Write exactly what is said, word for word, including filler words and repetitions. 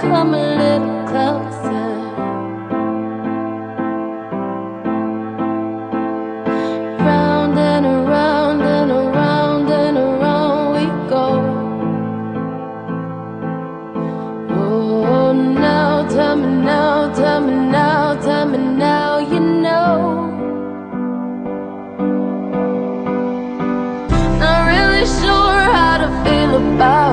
come a little closer. Round and around and around and around we go. Oh, now tell me now, tell me now, tell me now, you know. Not really sure how to feel about